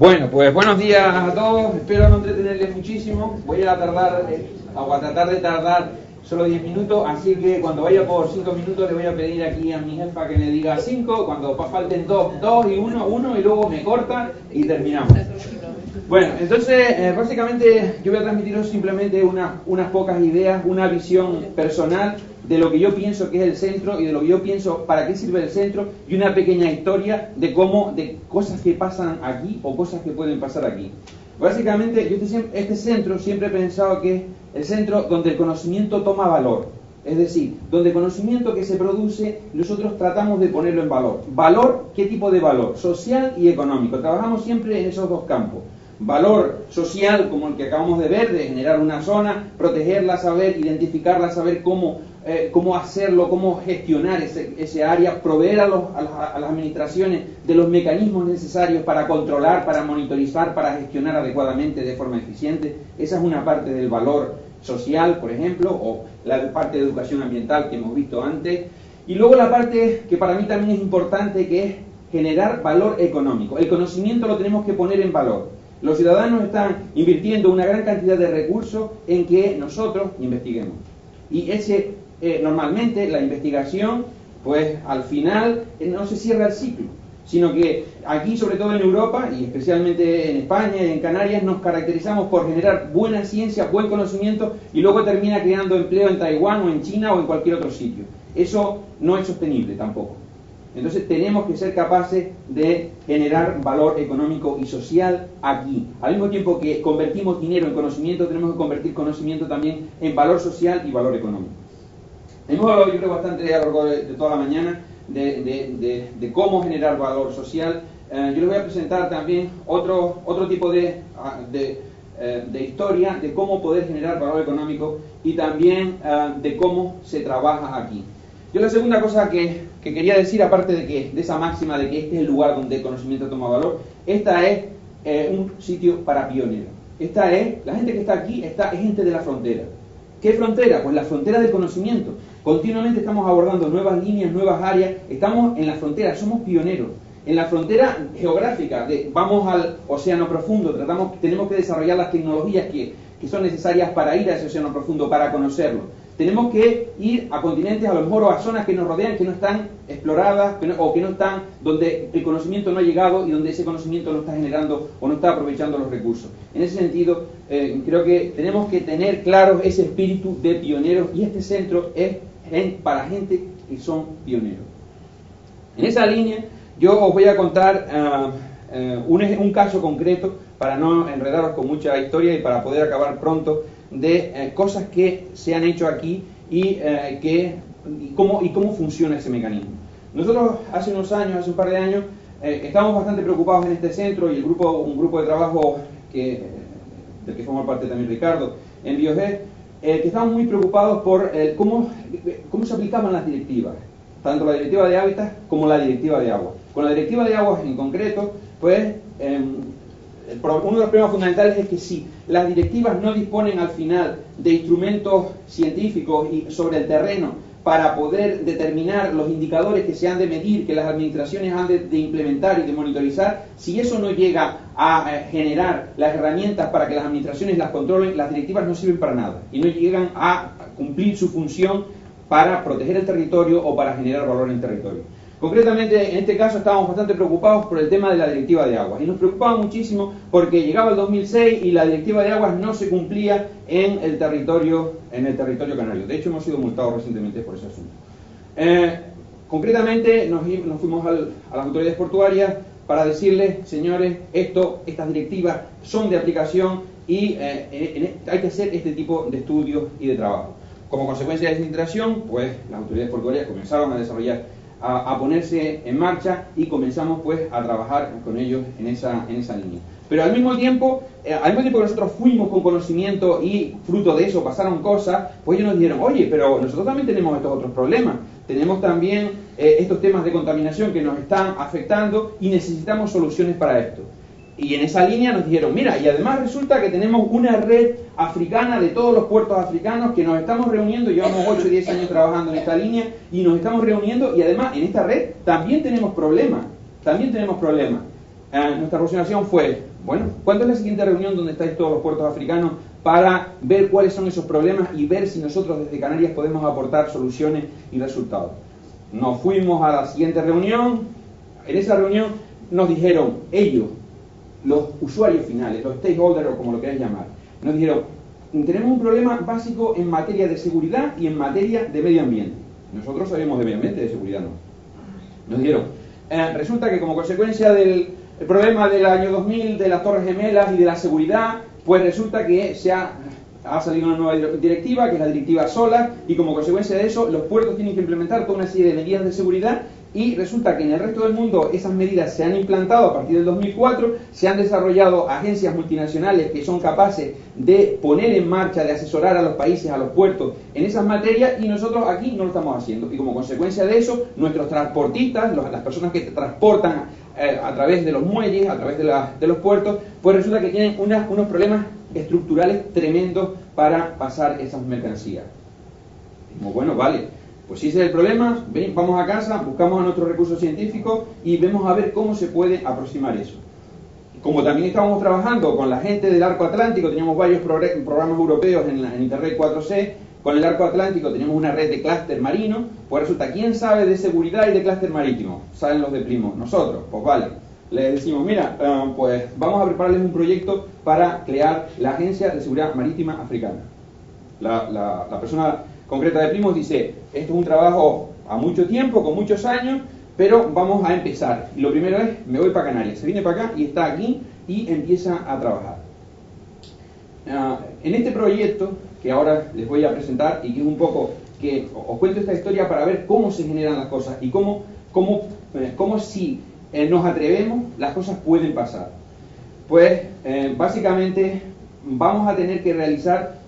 Bueno, pues buenos días a todos, espero no entretenerles muchísimo, voy a tardar, o a tratar de tardar solo 10 minutos, así que cuando vaya por 5 minutos le voy a pedir aquí a mi jefa que me diga 5, cuando falten 2 y 1 y luego me corta y terminamos. Bueno, entonces básicamente yo voy a transmitiros simplemente unas pocas ideas, una visión personal de lo que yo pienso que es el centro y de lo que yo pienso para qué sirve el centro y una pequeña historia de cosas que pasan aquí o cosas que pueden pasar aquí. Básicamente yo este centro siempre he pensado que es el centro donde el conocimiento toma valor, es decir, donde el conocimiento que se produce nosotros tratamos de ponerlo en valor. ¿Valor? ¿Qué tipo de valor? Social y económico. Trabajamos siempre en esos dos campos. Valor social, como el que acabamos de ver, de generar una zona, protegerla, saber identificarla, saber cómo hacerlo, cómo gestionar ese área, proveer a las administraciones de los mecanismos necesarios para controlar, para monitorizar, para gestionar adecuadamente de forma eficiente. Esa es una parte del valor social, por ejemplo, o la parte de educación ambiental que hemos visto antes. Y luego la parte que para mí también es importante, que es generar valor económico. El conocimiento lo tenemos que poner en valor. Los ciudadanos están invirtiendo una gran cantidad de recursos en que nosotros investiguemos. Y normalmente la investigación, pues al final no se cierra el ciclo, sino que aquí, sobre todo en Europa, y especialmente en España y en Canarias, nos caracterizamos por generar buena ciencia, buen conocimiento, y luego termina creando empleo en Taiwán o en China o en cualquier otro sitio. Eso no es sostenible tampoco. Entonces tenemos que ser capaces de generar valor económico y social aquí. Al mismo tiempo que convertimos dinero en conocimiento, tenemos que convertir conocimiento también en valor social y valor económico. Hemos hablado, yo creo, bastante a lo largo de toda la mañana de cómo generar valor social. Yo les voy a presentar también otro tipo de historia de cómo poder generar valor económico y también de cómo se trabaja aquí. Yo la segunda cosa que quería decir, aparte de esa máxima de que este es el lugar donde el conocimiento toma valor, esta es un sitio para pioneros. La gente que está aquí es gente de la frontera. ¿Qué frontera? Pues la frontera del conocimiento. Continuamente estamos abordando nuevas líneas, nuevas áreas, estamos en la frontera, somos pioneros. En la frontera geográfica, vamos al océano profundo, tenemos que desarrollar las tecnologías que son necesarias para ir a ese océano profundo, para conocerlo. Tenemos que ir a continentes, a lo mejor, o a zonas que nos rodean, que no están exploradas, o que no están, donde el conocimiento no ha llegado y donde ese conocimiento no está generando o no está aprovechando los recursos. En ese sentido, creo que tenemos que tener claro ese espíritu de pioneros, y este centro es para gente que son pioneros. En esa línea, yo os voy a contar un caso concreto, para no enredaros con mucha historia y para poder acabar pronto, de cosas que se han hecho aquí y cómo funciona ese mecanismo. Nosotros hace un par de años, estábamos bastante preocupados en este centro, y un grupo de trabajo del que forma parte también Ricardo, en Bioget, que estábamos muy preocupados por cómo se aplicaban las directivas, tanto la directiva de hábitat como la directiva de agua. Con la directiva de aguas en concreto, pues uno de los problemas fundamentales es que si las directivas no disponen al final de instrumentos científicos y sobre el terreno para poder determinar los indicadores que se han de medir, que las administraciones han de implementar y de monitorizar, si eso no llega a generar las herramientas para que las administraciones las controlen, las directivas no sirven para nada y no llegan a cumplir su función para proteger el territorio o para generar valor en el territorio. Concretamente, en este caso estábamos bastante preocupados por el tema de la directiva de aguas, y nos preocupaba muchísimo porque llegaba el 2006 y la directiva de aguas no se cumplía en el territorio canario. De hecho, hemos sido multados recientemente por ese asunto. Concretamente, nos fuimos a las autoridades portuarias para decirles: señores, estas directivas son de aplicación y hay que hacer este tipo de estudios y de trabajo. Como consecuencia de esa interacción, pues las autoridades portuarias comenzaron a desarrollar, a ponerse en marcha, y comenzamos pues a trabajar con ellos en esa línea. Pero al mismo tiempo que nosotros fuimos con conocimiento y fruto de eso pasaron cosas, pues ellos nos dijeron: oye, pero nosotros también tenemos estos otros problemas, tenemos también estos temas de contaminación que nos están afectando y necesitamos soluciones para esto. Y en esa línea nos dijeron: mira, y además resulta que tenemos una red africana de todos los puertos africanos que nos estamos reuniendo, llevamos 8 o 10 años trabajando en esta línea y nos estamos reuniendo, y además en esta red también tenemos problemas. Nuestra aproximación fue: Bueno, ¿cuándo es la siguiente reunión donde estáis todos los puertos africanos para ver cuáles son esos problemas y ver si nosotros desde Canarias podemos aportar soluciones y resultados? Nos fuimos a la siguiente reunión. En esa reunión nos dijeron ellos, los usuarios finales, los stakeholders o como lo queráis llamar, nos dijeron, tenemos un problema básico en materia de seguridad y en materia de medio ambiente. Nosotros sabemos de medio ambiente, de seguridad no. Nos dijeron, resulta que como consecuencia del problema del año 2000, de las Torres Gemelas y de la seguridad, pues resulta que ha salido una nueva directiva, que es la directiva SOLAR, y como consecuencia de eso, los puertos tienen que implementar toda una serie de medidas de seguridad, y resulta que en el resto del mundo esas medidas se han implantado a partir del 2004, se han desarrollado agencias multinacionales que son capaces de poner en marcha, de asesorar a los países, a los puertos en esas materias, y nosotros aquí no lo estamos haciendo. Y como consecuencia de eso, nuestros transportistas, las personas que transportan a través de los muelles, a través de los puertos, pues resulta que tienen unos problemas estructurales tremendos para pasar esas mercancías. Como bueno, vale. Pues si ese es el problema, vamos a casa, buscamos a nuestros recursos científicos y vemos a ver cómo se puede aproximar eso. Como también estábamos trabajando con la gente del Arco Atlántico, teníamos varios programas europeos en Interreg 4C, con el Arco Atlántico teníamos una red de clúster marino, pues resulta, ¿quién sabe de seguridad y de clúster marítimo? Saben los de Primo, nosotros, pues vale. Les decimos, mira, pues vamos a prepararles un proyecto para crear la Agencia de Seguridad Marítima Africana. La persona concreta de Primos dice, esto es un trabajo a mucho tiempo, con muchos años, pero vamos a empezar. Y lo primero es, me voy para Canarias. Se viene para acá y está aquí y empieza a trabajar. En este proyecto, que ahora les voy a presentar y que es un poco, que os cuento esta historia para ver cómo se generan las cosas y cómo si nos atrevemos, las cosas pueden pasar. Pues, básicamente, vamos a tener que realizar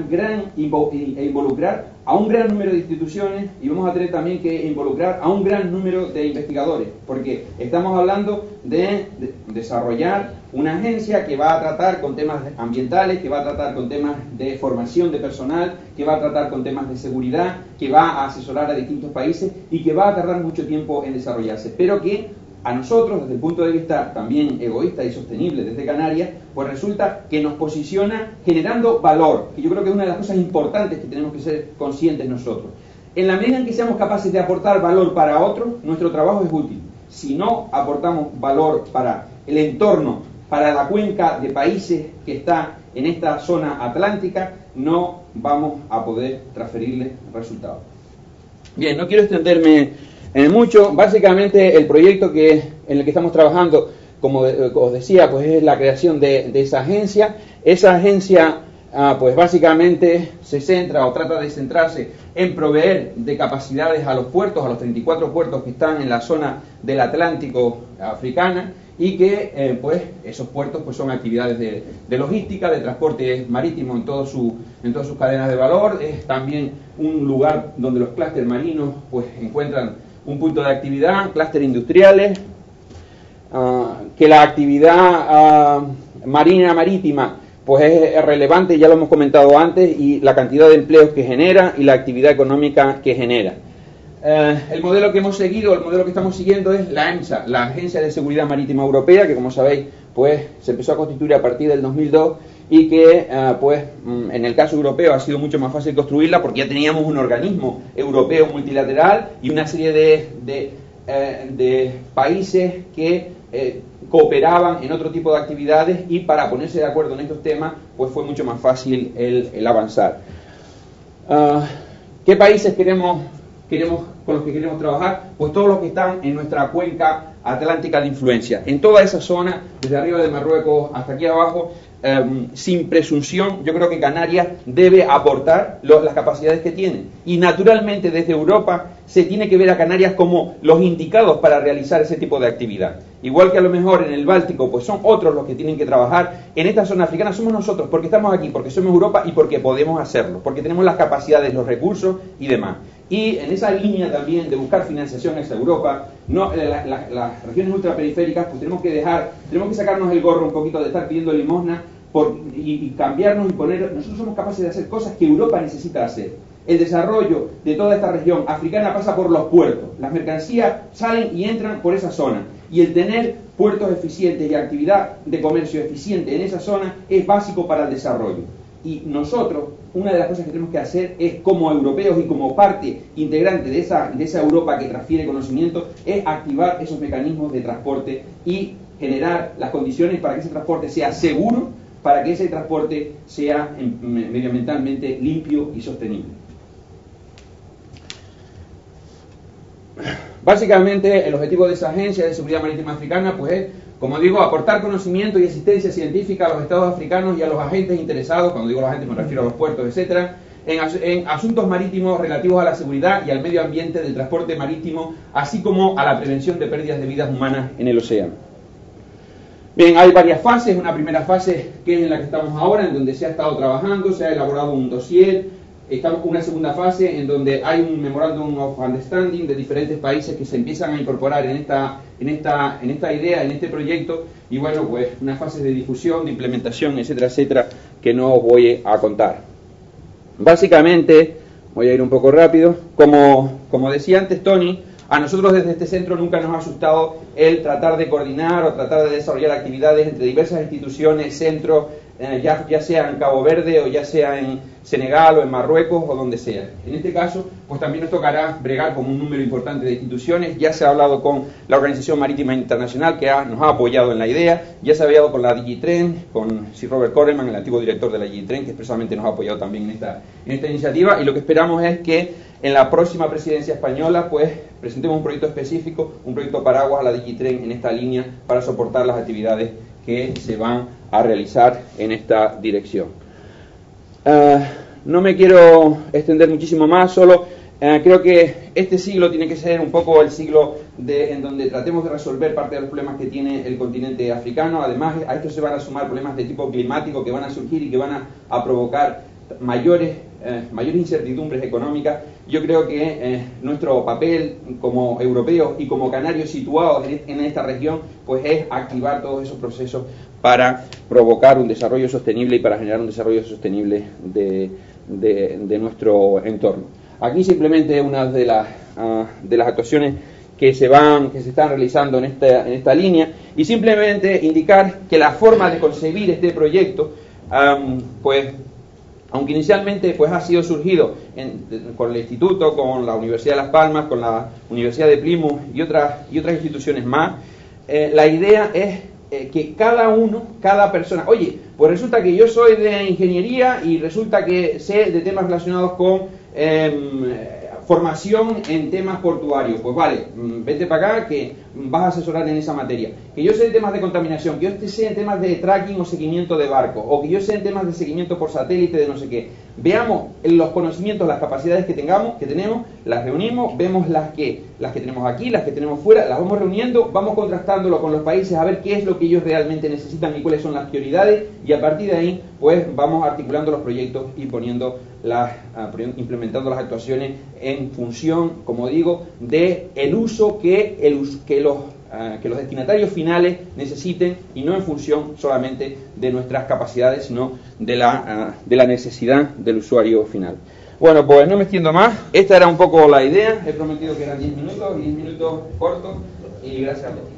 involucrar a un gran número de instituciones y vamos a tener también que involucrar a un gran número de investigadores, porque estamos hablando de desarrollar una agencia que va a tratar con temas ambientales, que va a tratar con temas de formación de personal, que va a tratar con temas de seguridad, que va a asesorar a distintos países y que va a tardar mucho tiempo en desarrollarse, pero que a nosotros, desde el punto de vista también egoísta y sostenible desde Canarias, pues resulta que nos posiciona generando valor, que yo creo que es una de las cosas importantes que tenemos que ser conscientes nosotros. En la medida en que seamos capaces de aportar valor para otros, nuestro trabajo es útil. Si no aportamos valor para el entorno, para la cuenca de países que está en esta zona atlántica, no vamos a poder transferirle resultados. Bien, no quiero extenderme mucho. Básicamente el proyecto en el que estamos trabajando, como os decía, pues es la creación de esa agencia. Esa agencia pues básicamente se centra o trata de centrarse en proveer de capacidades a los puertos, a los 34 puertos que están en la zona del Atlántico africana, y que pues esos puertos pues son actividades de logística, de transporte marítimo en todas sus cadenas de valor. Es también un lugar donde los clústeres marinos pues encuentran un punto de actividad, clústeres industriales, que la actividad marítima pues es relevante, ya lo hemos comentado antes, y la cantidad de empleos que genera y la actividad económica que genera. El modelo que hemos seguido, el modelo que estamos siguiendo es la EMSA, la Agencia de Seguridad Marítima Europea, que como sabéis pues se empezó a constituir a partir del 2002 y que pues en el caso europeo ha sido mucho más fácil construirla porque ya teníamos un organismo europeo multilateral y una serie de países que cooperaban en otro tipo de actividades, y para ponerse de acuerdo en estos temas pues fue mucho más fácil el avanzar. ¿Qué países con los que queremos trabajar? Pues todos los que están en nuestra cuenca atlántica de influencia, en toda esa zona, desde arriba de Marruecos hasta aquí abajo. Sin presunción, yo creo que Canarias debe aportar las capacidades que tiene, y naturalmente desde Europa se tiene que ver a Canarias como los indicados para realizar ese tipo de actividad. Igual que a lo mejor en el Báltico pues son otros los que tienen que trabajar, en esta zona africana somos nosotros, porque estamos aquí, porque somos Europa y porque podemos hacerlo, porque tenemos las capacidades, los recursos y demás. Y en esa línea también de buscar financiación hacia Europa, las regiones ultraperiféricas, pues tenemos que sacarnos el gorro un poquito de estar pidiendo limosna y cambiarnos y poner. Nosotros somos capaces de hacer cosas que Europa necesita hacer. El desarrollo de toda esta región africana pasa por los puertos. Las mercancías salen y entran por esa zona. Y el tener puertos eficientes y actividad de comercio eficiente en esa zona es básico para el desarrollo. Y nosotros, una de las cosas que tenemos que hacer es, como europeos y como parte integrante de esa Europa que transfiere conocimiento, es activar esos mecanismos de transporte y generar las condiciones para que ese transporte sea seguro, para que ese transporte sea medioambientalmente limpio y sostenible. Básicamente, el objetivo de esa Agencia de Seguridad Marítima Africana, pues es, como digo, aportar conocimiento y asistencia científica a los estados africanos y a los agentes interesados, cuando digo los agentes me refiero a los puertos, etcétera, en asuntos marítimos relativos a la seguridad y al medio ambiente del transporte marítimo, así como a la prevención de pérdidas de vidas humanas en el océano. Bien, hay varias fases. Una primera fase, que es en la que estamos ahora, en donde se ha estado trabajando, se ha elaborado un dossier. Estamos en una segunda fase en donde hay un Memorandum of Understanding de diferentes países que se empiezan a incorporar en esta idea, en este proyecto, y bueno, pues una fase de difusión, de implementación, etcétera, etcétera, que no os voy a contar. Básicamente, voy a ir un poco rápido, como decía antes Tony, a nosotros desde este centro nunca nos ha asustado el tratar de coordinar o tratar de desarrollar actividades entre diversas instituciones, centros, ya sea en Cabo Verde o ya sea en Senegal o en Marruecos o donde sea. En este caso, pues también nos tocará bregar con un número importante de instituciones. Ya se ha hablado con la Organización Marítima Internacional, que nos ha apoyado en la idea. Ya se ha hablado con la DigiTren, con Sir Robert Corelman, el antiguo director de la DigiTren, que expresamente nos ha apoyado también en esta iniciativa. Y lo que esperamos es que en la próxima presidencia española, pues presentemos un proyecto específico, un proyecto paraguas a la DigiTren en esta línea para soportar las actividades que se van a realizar en esta dirección. No me quiero extender muchísimo más, solo creo que este siglo tiene que ser un poco el siglo en donde tratemos de resolver parte de los problemas que tiene el continente africano. Además, a esto se van a sumar problemas de tipo climático que van a surgir y que van a provocar mayores incertidumbres económicas. Yo creo que nuestro papel como europeos y como canarios situados en esta región, pues es activar todos esos procesos para provocar un desarrollo sostenible y para generar un desarrollo sostenible de nuestro entorno. Aquí simplemente una de las actuaciones que se están realizando en esta línea, y simplemente indicar que la forma de concebir este proyecto, pues aunque inicialmente pues ha sido surgido con el instituto, con la Universidad de Las Palmas, con la Universidad de Plymouth y otras instituciones más, la idea es que cada persona, oye, pues resulta que yo soy de ingeniería y resulta que sé de temas relacionados con formación en temas portuarios, pues vale, vete para acá que vas a asesorar en esa materia. Que yo sé de temas de contaminación, que yo sé en temas de tracking o seguimiento de barcos, o que yo sé en temas de seguimiento por satélite de no sé qué. Veamos los conocimientos, las capacidades que tenemos, las reunimos, vemos las que tenemos aquí, las que tenemos fuera, las vamos reuniendo, vamos contrastándolo con los países a ver qué es lo que ellos realmente necesitan y cuáles son las prioridades, y a partir de ahí pues vamos articulando los proyectos y implementando las actuaciones en función, como digo, de el uso que los destinatarios finales necesiten, y no en función solamente de nuestras capacidades, sino de la necesidad del usuario final. Bueno, pues no me extiendo más. Esta era un poco la idea. He prometido que eran 10 minutos cortos, y gracias a todos.